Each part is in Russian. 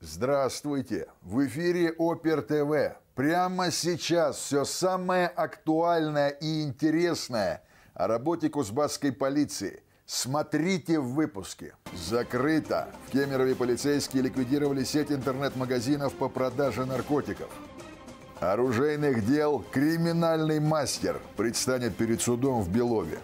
Здравствуйте! В эфире Опер ТВ. Прямо сейчас все самое актуальное и интересное о работе кузбасской полиции. Смотрите в выпуске. Закрыто. В Кемерове полицейские ликвидировали сеть интернет-магазинов по продаже наркотиков. Оружейных дел криминальный мастер предстанет перед судом в Белове.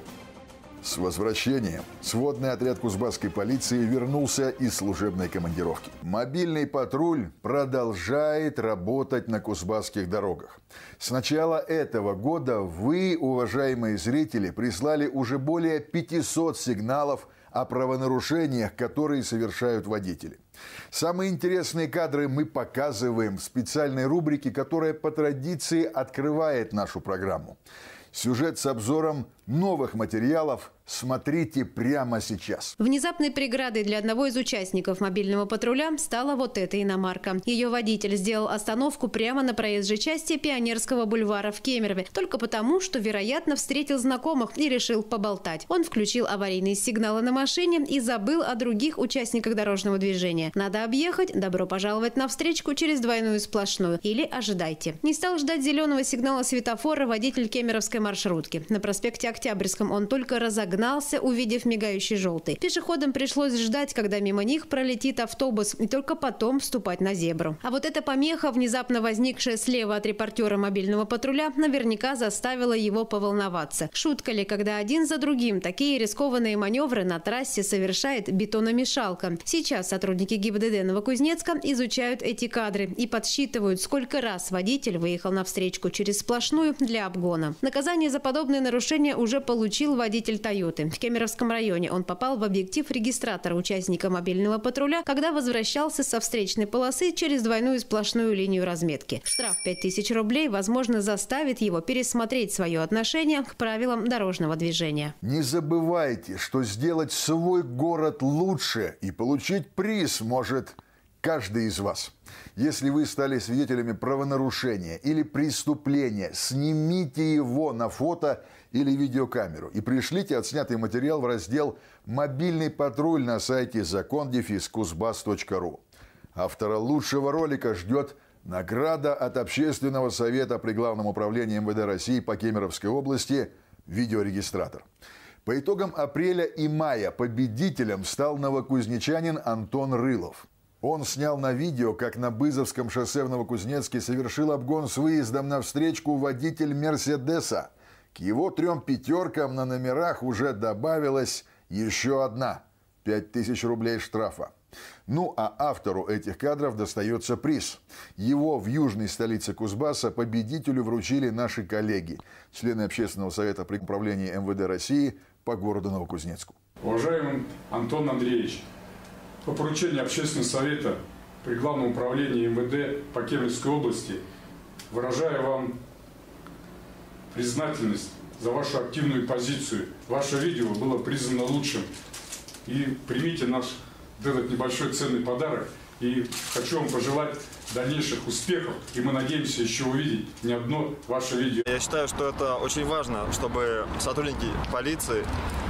С возвращением сводный отряд кузбасской полиции вернулся из служебной командировки. Мобильный патруль продолжает работать на кузбасских дорогах. С начала этого года вы, уважаемые зрители, прислали уже более 500 сигналов о правонарушениях, которые совершают водители. Самые интересные кадры мы показываем в специальной рубрике, которая по традиции открывает нашу программу. Сюжет с обзором новых материалов смотрите прямо сейчас. Внезапной преградой для одного из участников мобильного патруля стала вот эта иномарка. Ее водитель сделал остановку прямо на проезжей части Пионерского бульвара в Кемерове. Только потому, что, вероятно, встретил знакомых и решил поболтать. Он включил аварийные сигналы на машине и забыл о других участниках дорожного движения. Надо объехать, добро пожаловать на встречку через двойную сплошную. Или ожидайте. Не стал ждать зеленого сигнала светофора водитель кемеровской маршрутки. На проспекте Октябрьском он только разогнался, увидев мигающий желтый. Пешеходам пришлось ждать, когда мимо них пролетит автобус, и только потом вступать на зебру. А вот эта помеха, внезапно возникшая слева от репортера мобильного патруля, наверняка заставила его поволноваться. Шутка ли, когда один за другим такие рискованные маневры на трассе совершает бетономешалка. Сейчас сотрудники ГИБДД Новокузнецка изучают эти кадры и подсчитывают, сколько раз водитель выехал на встречку через сплошную для обгона. Наказание за подобные нарушения уже получил водитель «Тойоты». В Кемеровском районе он попал в объектив регистратора участника мобильного патруля, когда возвращался со встречной полосы через двойную сплошную линию разметки. Штраф 5000 рублей, возможно, заставит его пересмотреть свое отношение к правилам дорожного движения. Не забывайте, что сделать свой город лучше и получить приз может каждый из вас. Если вы стали свидетелями правонарушения или преступления, снимите его на фото или видеокамеру и пришлите отснятый материал в раздел «Мобильный патруль» на сайте закон-кузбасс.ру. Автора лучшего ролика ждет награда от Общественного совета при Главном управлении МВД России по Кемеровской области «Видеорегистратор». По итогам апреля и мая победителем стал новокузнечанин Антон Рылов. Он снял на видео, как на Бызовском шоссе в Новокузнецке совершил обгон с выездом на встречку водитель «Мерседеса». К его 3 пятеркам на номерах уже добавилась еще одна – 5000 рублей штрафа. Ну а автору этих кадров достается приз. Его в южной столице Кузбасса победителю вручили наши коллеги, члены Общественного совета при управлении МВД России по городу Новокузнецку. Уважаемый Антон Андреевич, по поручению Общественного совета при Главном управлении МВД по Кемеровской области выражаю вам признательность за вашу активную позицию. Ваше видео было признано лучшим. И примите наш этот небольшой ценный подарок. И хочу вам пожелать дальнейших успехов. И мы надеемся еще увидеть не одно ваше видео. Я считаю, что это очень важно, чтобы сотрудники полиции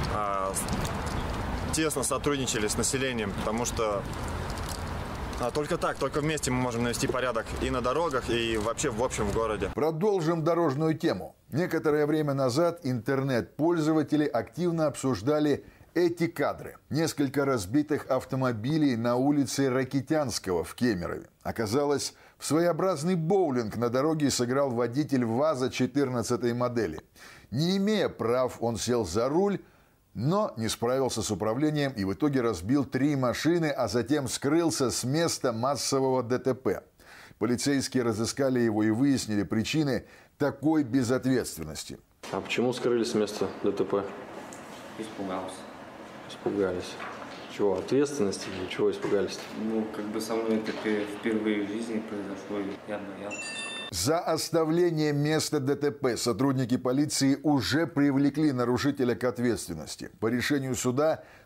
тесно сотрудничали с населением, потому что только так, только вместе мы можем навести порядок и на дорогах, и вообще в общем в городе. Продолжим дорожную тему. Некоторое время назад интернет-пользователи активно обсуждали эти кадры. Несколько разбитых автомобилей на улице Ракитянского в Кемерове. Оказалось, в своеобразный боулинг на дороге сыграл водитель ВАЗа 14-й модели. Не имея прав, он сел за руль, но не справился с управлением и в итоге разбил 3 машины, а затем скрылся с места массового ДТП. Полицейские разыскали его и выяснили причины такой безответственности. А почему скрылись с места ДТП? Испугался. Испугались. Чего, ответственности или чего испугались? Ну, как бы со мной это впервые в жизни произошло, и я боялся. За оставление места ДТП сотрудники полиции уже привлекли нарушителя к ответственности. По решению суда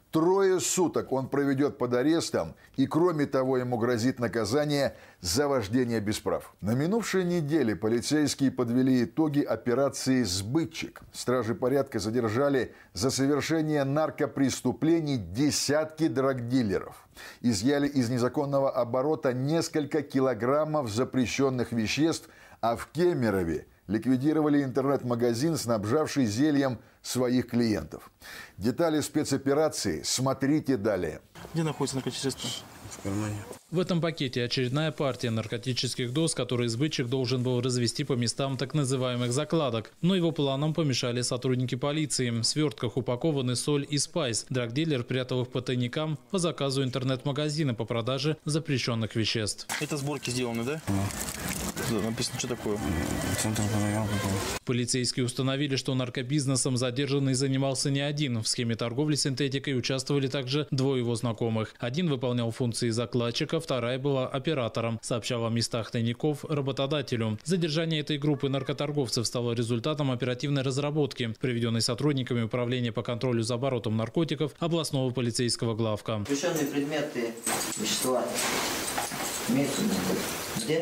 3 суток он проведет под арестом, и кроме того ему грозит наказание за вождение без прав. На минувшей неделе полицейские подвели итоги операции «Сбытчик». Стражи порядка задержали за совершение наркопреступлений десятки драгдилеров. Изъяли из незаконного оборота несколько килограммов запрещенных веществ, а в Кемерове ликвидировали интернет-магазин, снабжавший зельем своих клиентов. Детали спецоперации смотрите далее. Где находится наркотическое средство? В кармане. В этом пакете очередная партия наркотических доз, которые сбытчик должен был развести по местам так называемых закладок. Но его планам помешали сотрудники полиции. В свертках упакованы соль и спайс. Драгдилер прятал их по тайникам по заказу интернет-магазина по продаже запрещенных веществ. Это сборки сделаны, да? Да, написано, что такое? Полицейские установили, что наркобизнесом задержанный занимался не один. В схеме торговли синтетикой участвовали также 2 его знакомых. Один выполнял функции закладчика, вторая была оператором, сообщал о местах тайников работодателю. Задержание этой группы наркоторговцев стало результатом оперативной разработки, проведенной сотрудниками Управления по контролю за оборотом наркотиков областного полицейского главка. Запрещенные предметы, вещества имеются где?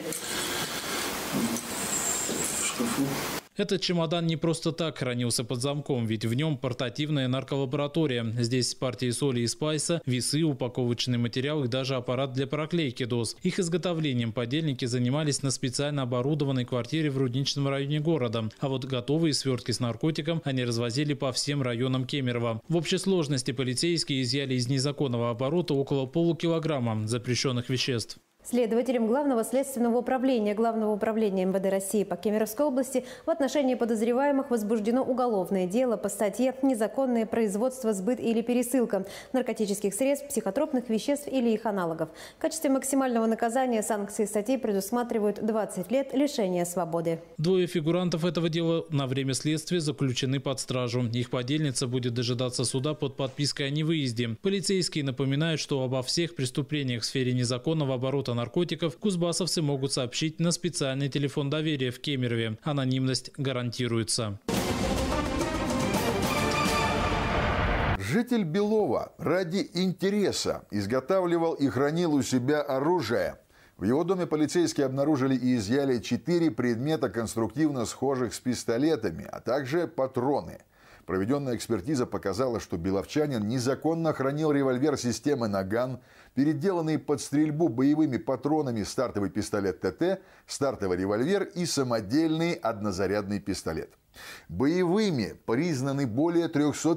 В шкафу. Этот чемодан не просто так хранился под замком, ведь в нем портативная нарколаборатория. Здесь партии соли и спайса, весы, упаковочный материал и даже аппарат для проклейки доз. Их изготовлением подельники занимались на специально оборудованной квартире в Рудничном районе города. А вот готовые свертки с наркотиком они развозили по всем районам Кемерово. В общей сложности полицейские изъяли из незаконного оборота около полукилограмма запрещенных веществ. Следователем Главного следственного управления МВД России по Кемеровской области в отношении подозреваемых возбуждено уголовное дело по статье «Незаконное производство, сбыт или пересылка наркотических средств, психотропных веществ или их аналогов». В качестве максимального наказания санкции статьи предусматривают 20 лет лишения свободы. 2 фигурантов этого дела на время следствия заключены под стражу. Их подельница будет дожидаться суда под подпиской о невыезде. Полицейские напоминают, что обо всех преступлениях в сфере незаконного оборота наркотиков кузбассовцы могут сообщить на специальный телефон доверия в Кемерове. Анонимность гарантируется. Житель Белова ради интереса изготавливал и хранил у себя оружие. В его доме полицейские обнаружили и изъяли 4 предмета, конструктивно схожих с пистолетами, а также патроны. Проведенная экспертиза показала, что беловчанин незаконно хранил револьвер системы «Наган», переделанный под стрельбу боевыми патронами стартовый пистолет ТТ, стартовый револьвер и самодельный однозарядный пистолет. Боевыми признаны более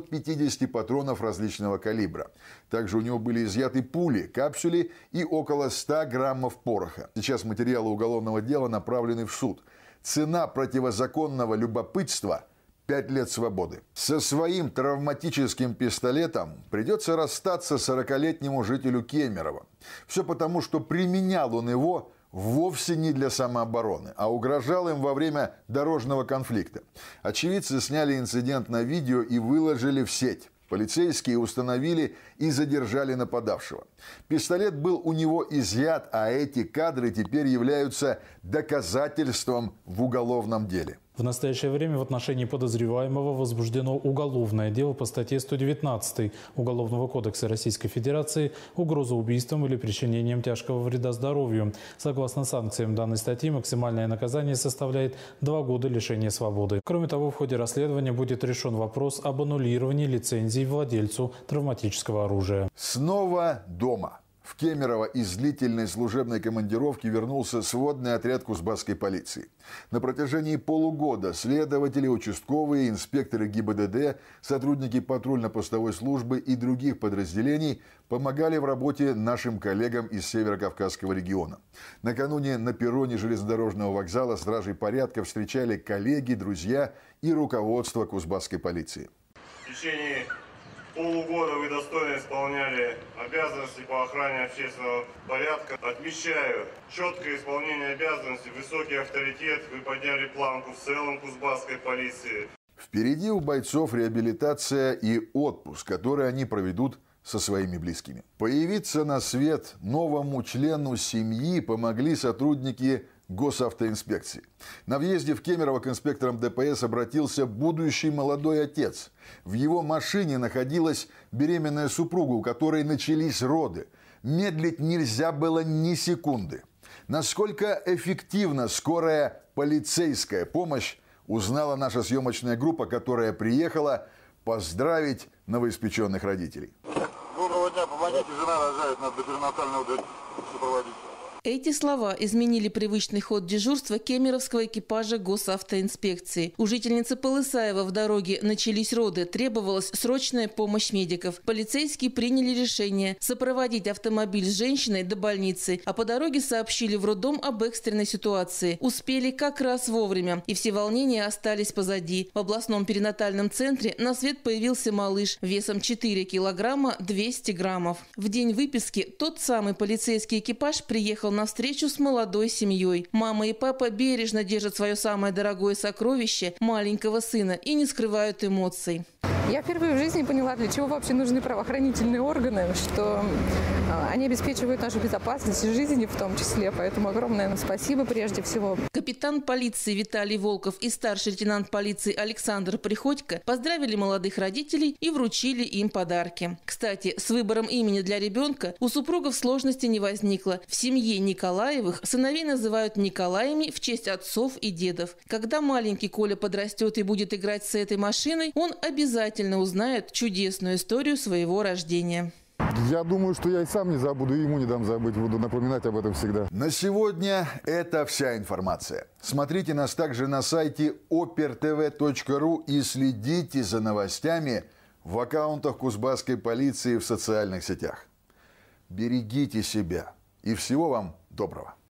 350 патронов различного калибра. Также у него были изъяты пули, капсули и около 100 граммов пороха. Сейчас материалы уголовного дела направлены в суд. Цена противозаконного любопытства – 5 лет свободы. Со своим травматическим пистолетом придется расстаться 40-летнему жителю Кемерово. Все потому, что применял он его вовсе не для самообороны, а угрожал им во время дорожного конфликта. Очевидцы сняли инцидент на видео и выложили в сеть. Полицейские установили и задержали нападавшего. Пистолет был у него изъят, а эти кадры теперь являются доказательством в уголовном деле. В настоящее время в отношении подозреваемого возбуждено уголовное дело по статье 119 Уголовного кодекса Российской Федерации «Угроза убийством или причинением тяжкого вреда здоровью». Согласно санкциям данной статьи, максимальное наказание составляет 2 года лишения свободы. Кроме того, в ходе расследования будет решен вопрос об аннулировании лицензии владельцу травматического оружия. Снова дома. В Кемерово из длительной служебной командировки вернулся сводный отряд кузбасской полиции. На протяжении полугода следователи, участковые, инспекторы ГИБДД, сотрудники патрульно-постовой службы и других подразделений помогали в работе нашим коллегам из Северо-Кавказского региона. Накануне на перроне железнодорожного вокзала стражей порядка встречали коллеги, друзья и руководство кузбасской полиции. В течение полугода вы достойно исполняли обязанности по охране общественного порядка. Отмечаю четкое исполнение обязанностей, высокий авторитет. Вы подняли планку в целом кузбасской полиции. Впереди у бойцов реабилитация и отпуск, который они проведут со своими близкими. Появиться на свет новому члену семьи помогли сотрудники госавтоинспекции. На въезде в Кемерово к инспекторам ДПС обратился будущий молодой отец. В его машине находилась беременная супруга, у которой начались роды. Медлить нельзя было ни секунды. Насколько эффективна скорая полицейская помощь, узнала наша съемочная группа, которая приехала поздравить новоиспеченных родителей. Доброго дня, помогите, жена рожает, надо перинатального сопроводить. Эти слова изменили привычный ход дежурства кемеровского экипажа госавтоинспекции. У жительницы Полысаева в дороге начались роды, требовалась срочная помощь медиков. Полицейские приняли решение сопроводить автомобиль с женщиной до больницы, а по дороге сообщили в роддом об экстренной ситуации. Успели как раз вовремя, и все волнения остались позади. В областном перинатальном центре на свет появился малыш весом 4 килограмма 200 граммов. В день выписки тот самый полицейский экипаж приехал на встречу с молодой семьей. Мама и папа бережно держат свое самое дорогое сокровище – маленького сына и не скрывают эмоций. Я впервые в жизни поняла, для чего вообще нужны правоохранительные органы, что они обеспечивают нашу безопасность и жизни в том числе. Поэтому огромное спасибо прежде всего. Капитан полиции Виталий Волков и старший лейтенант полиции Александр Приходько поздравили молодых родителей и вручили им подарки. Кстати, с выбором имени для ребенка у супругов сложности не возникло. В семье Николаевых сыновей называют Николаями в честь отцов и дедов. Когда маленький Коля подрастет и будет играть с этой машиной, он обязательно узнает чудесную историю своего рождения. Я думаю, что я и сам не забуду, и ему не дам забыть. Буду напоминать об этом всегда. На сегодня это вся информация. Смотрите нас также на сайте opertv.ru и следите за новостями в аккаунтах Кузбасской полиции в социальных сетях. Берегите себя и всего вам доброго.